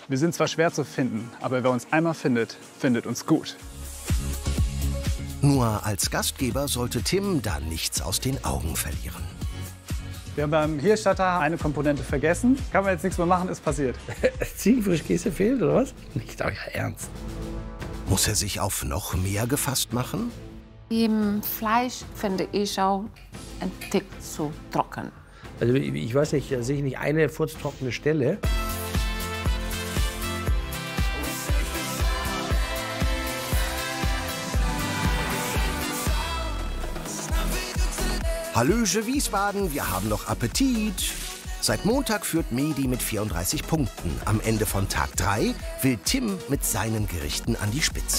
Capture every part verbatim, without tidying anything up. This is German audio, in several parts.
Wir sind zwar schwer zu finden, aber wer uns einmal findet, findet uns gut. Nur als Gastgeber sollte Tim da nichts aus den Augen verlieren. Wir haben beim Hirschstatter eine Komponente vergessen. Kann man jetzt nichts mehr machen, ist passiert. Ziegenfrischkäse fehlt, oder was? Nicht euer Ernst. Muss er sich auf noch mehr gefasst machen? Im Fleisch finde ich auch ein Tick zu trocken. Also ich weiß nicht, da sehe ich nicht eine furztrockene Stelle. Hallöche Wiesbaden, wir haben noch Appetit. Seit Montag führt Medi mit vierunddreißig Punkten. Am Ende von Tag drei will Tim mit seinen Gerichten an die Spitze.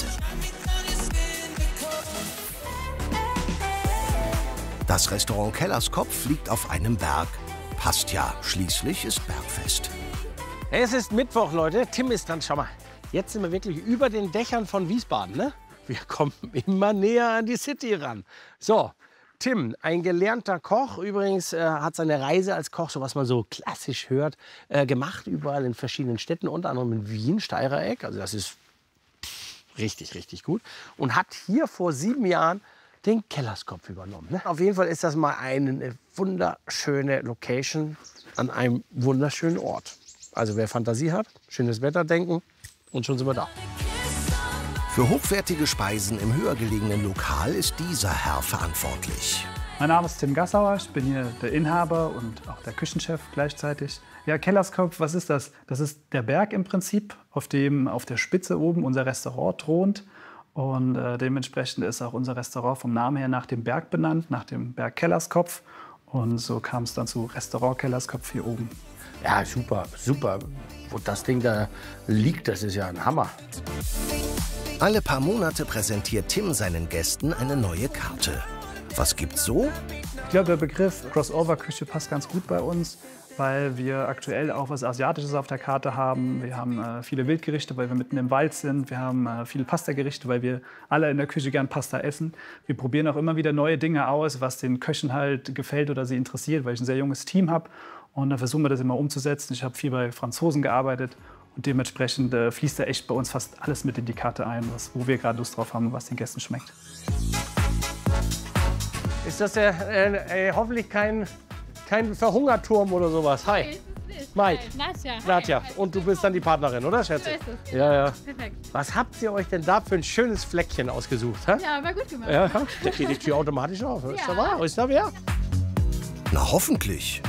Das Restaurant Kellerskopf liegt auf einem Berg. Passt ja, schließlich ist Bergfest. Es ist Mittwoch, Leute. Tim ist dran. Schau mal, jetzt sind wir wirklich über den Dächern von Wiesbaden, ne? Wir kommen immer näher an die City ran. So, Tim, ein gelernter Koch, übrigens äh, hat seine Reise als Koch, so was man so klassisch hört, äh, gemacht, überall in verschiedenen Städten, unter anderem in Wien, Steirereck, also das ist richtig, richtig gut. Und hat hier vor sieben Jahren den Kellerskopf übernommen. Ne? Auf jeden Fall ist das mal eine wunderschöne Location an einem wunderschönen Ort. Also wer Fantasie hat, schönes Wetter denken und schon sind wir da. Für hochwertige Speisen im höher gelegenen Lokal ist dieser Herr verantwortlich. Mein Name ist Tim Gassauer, ich bin hier der Inhaber und auch der Küchenchef gleichzeitig. Ja, Kellerskopf, was ist das? Das ist der Berg im Prinzip, auf dem auf der Spitze oben unser Restaurant thront. Und äh, dementsprechend ist auch unser Restaurant vom Namen her nach dem Berg benannt, nach dem Berg Kellerskopf. Und so kam es dann zu Restaurant Kellerskopf hier oben. Ja, super, super. Wo das Ding da liegt, das ist ja ein Hammer. Alle paar Monate präsentiert Tim seinen Gästen eine neue Karte. Was gibt's so? Ich glaube, der Begriff Crossover-Küche passt ganz gut bei uns, weil wir aktuell auch was Asiatisches auf der Karte haben. Wir haben äh, viele Wildgerichte, weil wir mitten im Wald sind. Wir haben äh, viele Pastagerichte, weil wir alle in der Küche gern Pasta essen. Wir probieren auch immer wieder neue Dinge aus, was den Köchen halt gefällt oder sie interessiert, weil ich ein sehr junges Team habe. Und da versuchen wir das immer umzusetzen. Ich habe viel bei Franzosen gearbeitet. Und dementsprechend äh, fließt da echt bei uns fast alles mit in die Karte ein, was, wo wir gerade Lust drauf haben, was den Gästen schmeckt. Ist das äh, äh, hoffentlich kein, kein Verhungerturm oder sowas? Hi. Mike. Nadja. Nadja. Und du bist dann die Partnerin, oder Schätze? So ist es. Ja, ja. Perfekt. Was habt ihr euch denn da für ein schönes Fleckchen ausgesucht? Hä? Ja, war gut gemacht. Ja, ja. Da geht die Tür automatisch auf. Ist da wahr? Ist da wer? Na, hoffentlich.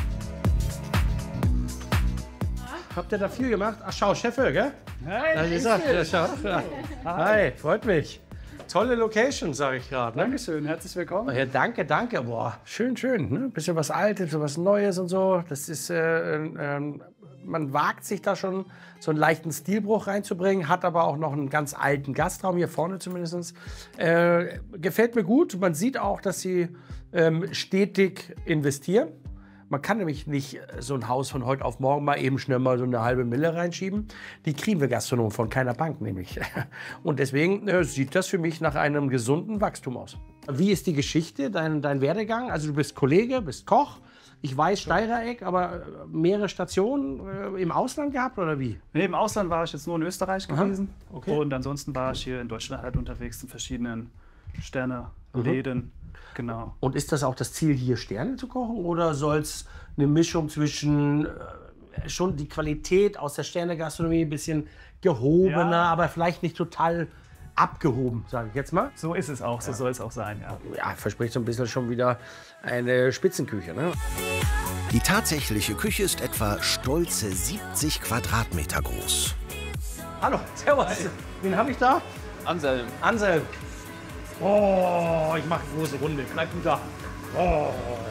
Habt ihr da viel gemacht? Ach, schau, Chefel, gell? Hey, Ja, wie gesagt, ja, schau. Ja. Hi, freut mich. Tolle Location, sage ich gerade. Ne? Dankeschön, herzlich willkommen. Ja, danke, danke. Boah, schön, schön. Ne? Bisschen was Altes, so was Neues und so. Das ist, äh, äh, man wagt sich da schon so einen leichten Stilbruch reinzubringen, hat aber auch noch einen ganz alten Gastraum, hier vorne zumindest. Äh, gefällt mir gut. Man sieht auch, dass sie ähm, stetig investieren. Man kann nämlich nicht so ein Haus von heute auf morgen mal eben schnell mal so eine halbe Mille reinschieben. Die kriegen wir Gastronomen von keiner Bank nämlich. Und deswegen äh, sieht das für mich nach einem gesunden Wachstum aus. Wie ist die Geschichte, dein, dein Werdegang? Also du bist Kollege, bist Koch. Ich weiß Steirereck, aber mehrere Stationen äh, im Ausland gehabt oder wie? Nee, im Ausland war ich jetzt nur in Österreich gewesen. Aha, okay. Und ansonsten war ich hier in Deutschland halt unterwegs in verschiedenen Sterne-Läden. Genau. Und ist das auch das Ziel, hier Sterne zu kochen? Oder soll es eine Mischung zwischen äh, schon die Qualität aus der Sternegastronomie ein bisschen gehobener, Ja. aber vielleicht nicht total abgehoben, sage ich jetzt mal? So ist es auch, so soll es auch sein, ja. Ja, verspricht so ein bisschen schon wieder eine Spitzenküche, ne? Die tatsächliche Küche ist etwa stolze siebzig Quadratmeter groß. Hallo, servus. Wen habe ich da? Anselm. Anselm. Oh, ich mache eine große Runde. Bleib du da. Oh.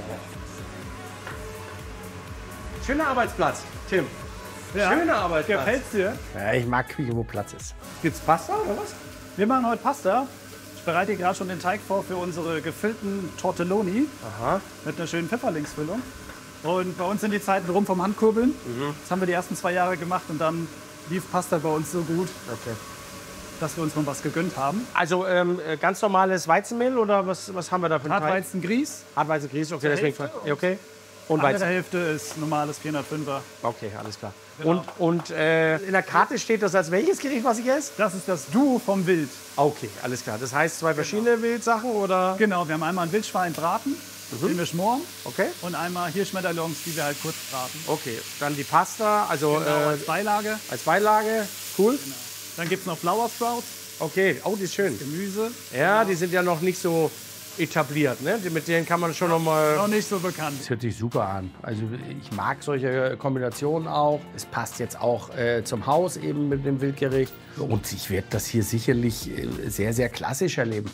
Schöner Arbeitsplatz, Tim. Ja. Schöner Arbeitsplatz. Gefällt's dir? Ja, ich mag Küche, wo Platz ist. Gibt's Pasta oder was? Wir machen heute Pasta. Ich bereite hier gerade schon den Teig vor für unsere gefüllten Tortelloni Aha. mit einer schönen Pfefferlingsfüllung. Und bei uns sind die Zeiten rum vom Handkurbeln. Mhm. Das haben wir die ersten zwei Jahre gemacht und dann lief Pasta bei uns so gut, Okay. dass wir uns noch was gegönnt haben. Also ähm, äh, ganz normales Weizenmehl oder was, was haben wir da für einen Teig? Hartweizen Grieß, Hartweizen Grieß, okay, deswegen. Hälfte Ja, okay. Und Die andere Weizen. Hälfte ist normales vierhundertfünfer. Okay, alles klar. Genau. Und, und äh, in der Karte steht das als welches Gericht, was ich esse? Das ist das Duo vom Wild. Okay, alles klar. Das heißt zwei verschiedene Wildsachen oder? Genau, wir haben einmal ein Wildschwein braten, den wir schmoren. Okay. Und einmal Hirschmedaillons, die wir halt kurz braten. Okay, dann die Pasta, also Genau, äh, als Beilage. als Beilage. Cool. Dann gibt es noch Flower Sprouts, Okay, oh, die ist schön. Gemüse. Ja, die sind ja noch nicht so etabliert, ne? Die- Mit denen kann man schon noch mal. Noch nicht so bekannt. Das hört sich super an. Also ich mag solche Kombinationen auch. Es passt jetzt auch äh, zum Haus eben mit dem Wildgericht. Und ich werde das hier sicherlich äh, sehr, sehr klassisch erleben.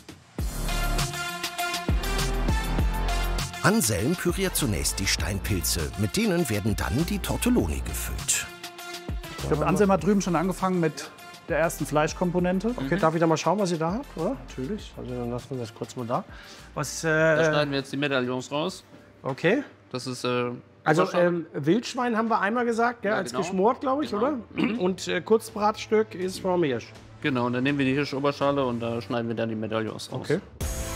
Anselm püriert zunächst die Steinpilze. Mit denen werden dann die Tortelloni gefüllt. Ich glaube, Anselm hat drüben schon angefangen mit der ersten Fleischkomponente. Okay, darf ich da mal schauen, was ihr da habt, oder? Natürlich. Also dann lassen wir das kurz mal da. Was, Da äh, schneiden wir jetzt die Medaillons raus. okay. Das ist äh, Also Oberschale. ähm, Wildschwein haben wir einmal gesagt, gell, Ja, als genau. geschmort, glaube ich, Genau. oder? Und äh, Kurzbratstück ist vom Hirsch. Genau, und dann nehmen wir die Hirschoberschale und da schneiden wir dann die Medaillons raus. Okay.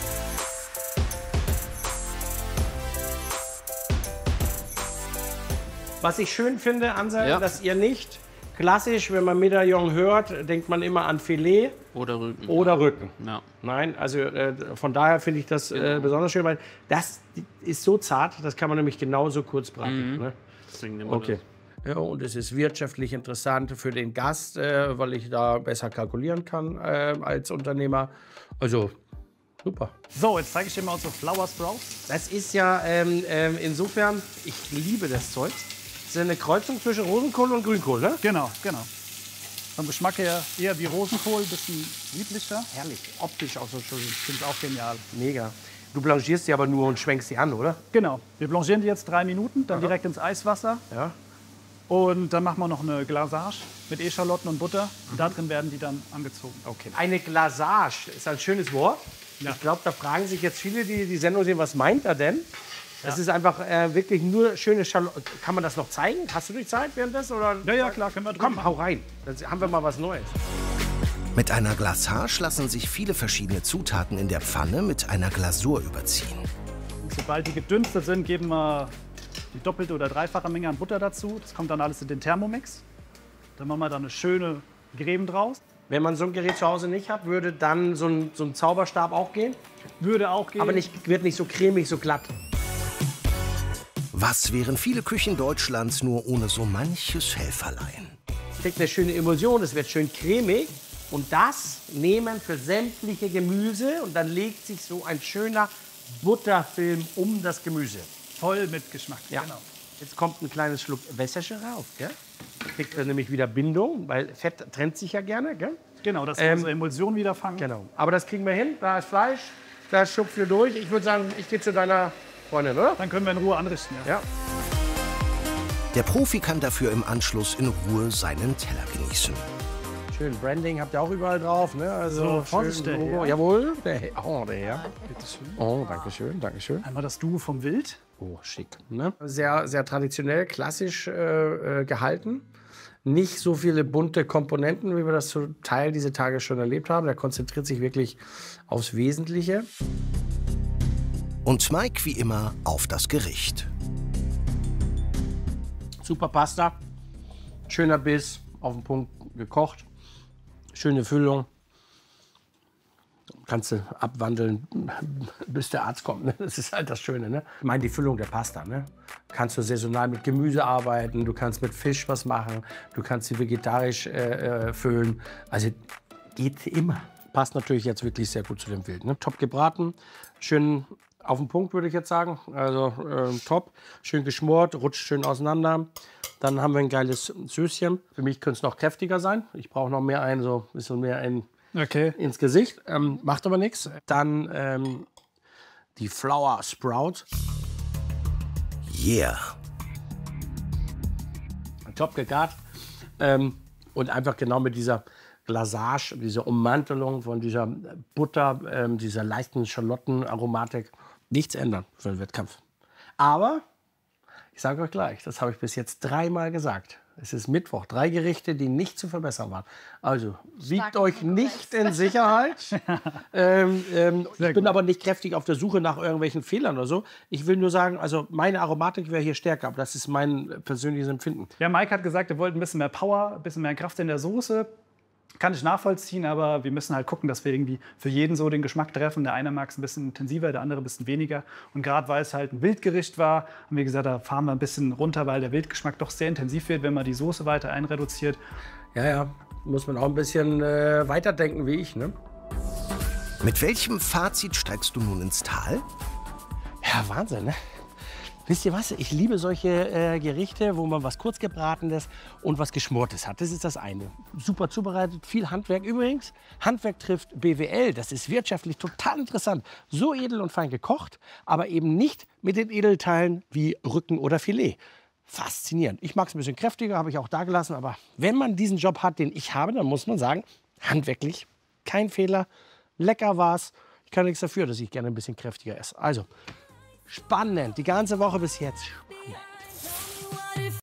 Was ich schön finde, Anselm, Ja. dass ihr nicht klassisch, wenn man Medaillon hört, denkt man immer an Filet Oder Rücken. oder Rücken. Ja. Nein, also äh, von daher finde ich das äh, besonders schön, weil das ist so zart, das kann man nämlich genauso kurz braten. Ne? Deswegen nehmen wir Okay. Ja, und es ist wirtschaftlich interessant für den Gast, äh, weil ich da besser kalkulieren kann äh, als Unternehmer. Also super. So, jetzt zeige ich dir mal unsere Flower Sprouts. Das ist ja ähm, ähm, insofern, ich liebe das Zeug. Das ist eine Kreuzung zwischen Rosenkohl und Grünkohl, ne? Genau, genau. Vom Geschmack her eher wie Rosenkohl, bisschen lieblicher. Herrlich, optisch auch so schön. Finde ich auch genial. Mega. Du blanchierst sie aber nur und schwenkst sie an, oder? Genau. Wir blanchieren die jetzt drei Minuten, dann direkt ins Eiswasser. Ja. Und dann machen wir noch eine Glasage mit Eschalotten und Butter. Und da drin werden die dann angezogen. Okay. Eine Glasage ist ein schönes Wort. Ja. Ich glaube, da fragen sich jetzt viele, die die Sendung sehen, was meint er denn? Das ist einfach äh, wirklich nur schöne Schalotten. Kann man das noch zeigen? Hast du die Zeit währenddessen? Oder? Ja, ja, klar, können wir drüber Komm, hau rein. Dann haben wir mal was Neues. Mit einer Glasage lassen sich viele verschiedene Zutaten in der Pfanne mit einer Glasur überziehen. Sobald die gedünstet sind, geben wir die doppelte oder dreifache Menge an Butter dazu. Das kommt dann alles in den Thermomix. Dann machen wir da eine schöne Creme draus. Wenn man so ein Gerät zu Hause nicht hat, würde dann so ein, so ein Zauberstab auch gehen. Würde auch gehen. Aber nicht, wird nicht so cremig, so glatt. Was wären viele Küchen Deutschlands nur ohne so manches Helferlein? Es kriegt eine schöne Emulsion, es wird schön cremig. Und das nehmen für sämtliche Gemüse. Und dann legt sich so ein schöner Butterfilm um das Gemüse. voll mit Geschmack. Ja. Genau. Jetzt kommt ein kleines Schluck Wässerchen rauf. Gell? Kriegt er nämlich wieder Bindung, weil Fett trennt sich ja gerne. Gell? Genau, dass wir Ähm, unsere Emulsion wieder fangen. Genau. Aber das kriegen wir hin. Da ist Fleisch, da schupft wir durch. Ich würde sagen, ich gehe zu deiner Freundin, oder? Dann können wir in Ruhe anrichten. Ja. Ja. Der Profi kann dafür im Anschluss in Ruhe seinen Teller genießen. Schön Branding habt ihr auch überall drauf, ne? Also So, Vorsicht, schön der Logo. Herr. Jawohl, der Herr. Oh, der Herr. Oh, danke schön, danke schön. Einmal das Duo vom Wild. Oh, schick. Ne? Sehr, sehr traditionell, klassisch äh, äh, gehalten. Nicht so viele bunte Komponenten, wie wir das zum Teil diese Tage schon erlebt haben. Der konzentriert sich wirklich aufs Wesentliche. Und Mike wie immer auf das Gericht. Super Pasta, schöner Biss, auf den Punkt gekocht, schöne Füllung. Kannst du abwandeln, bis der Arzt kommt. Ne? Das ist halt das Schöne. Ne? Ich meine, die Füllung der Pasta. Ne? Kannst du saisonal mit Gemüse arbeiten, du kannst mit Fisch was machen, du kannst sie vegetarisch äh, äh, füllen. Also geht immer. Passt natürlich jetzt wirklich sehr gut zu dem Wild. Ne? Top gebraten, schön auf den Punkt, würde ich jetzt sagen. Also äh, top, schön geschmort, rutscht schön auseinander. Dann haben wir ein geiles Söschen. Für mich könnte es noch kräftiger sein. Ich brauche noch mehr ein, so ein bisschen mehr ein Okay. ins Gesicht. Ähm, macht aber nichts. Dann ähm, die Flower Sprout. Yeah. Top gegart. Ähm, und einfach genau mit dieser Glasage, dieser Ummantelung von dieser Butter, ähm, dieser leichten Schalottenaromatik. Nichts ändern für den Wettkampf. Aber, ich sage euch gleich, das habe ich bis jetzt dreimal gesagt. Es ist Mittwoch. Drei Gerichte, die nicht zu verbessern waren. Also, wiegt euch nicht in Sicherheit. ähm, ähm, ich bin gut. aber nicht kräftig auf der Suche nach irgendwelchen Fehlern oder so. Ich will nur sagen, also meine Aromatik wäre hier stärker, aber das ist mein persönliches Empfinden. Ja, Mike hat gesagt, er wollte ein bisschen mehr Power, ein bisschen mehr Kraft in der Soße. Kann ich nachvollziehen, aber wir müssen halt gucken, dass wir irgendwie für jeden so den Geschmack treffen. Der eine mag es ein bisschen intensiver, der andere ein bisschen weniger. Und gerade weil es halt ein Wildgericht war, haben wir gesagt, da fahren wir ein bisschen runter, weil der Wildgeschmack doch sehr intensiv wird, wenn man die Soße weiter einreduziert. Ja, ja, muss man auch ein bisschen äh, weiterdenken wie ich, ne? Mit welchem Fazit steigst du nun ins Tal? Ja, Wahnsinn, ne? Wisst ihr was? Ich liebe solche äh, Gerichte, wo man was kurzgebratenes und was Geschmortes hat. Das ist das eine. Super zubereitet, viel Handwerk. Übrigens, Handwerk trifft B W L. Das ist wirtschaftlich total interessant. So edel und fein gekocht, aber eben nicht mit den Edelteilen wie Rücken oder Filet. Faszinierend. Ich mag es ein bisschen kräftiger, habe ich auch da gelassen. Aber wenn man diesen Job hat, den ich habe, dann muss man sagen, handwerklich, kein Fehler. Lecker war's. Ich kann nichts dafür, dass ich gerne ein bisschen kräftiger esse. Also, spannend, die ganze Woche bis jetzt. Spannend.